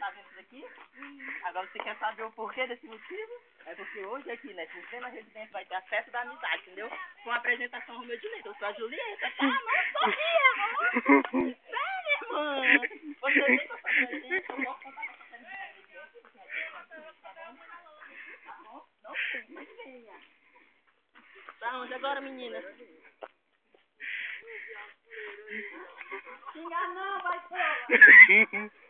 tá vendo isso daqui? Agora você quer saber o porquê desse motivo? É porque hoje aqui, né, em plena residência vai ter a festa da amizade, entendeu? Com a apresentação Romeu e Julieta. Eu sou a Julieta, tá? Não sorria, amor! Sério, irmã! Você vê que eu sou presente, eu posso contar com essa festa de residência, tá bom? Não sei, mas venha. Pra onde agora, menina? Xinga não, vai fora!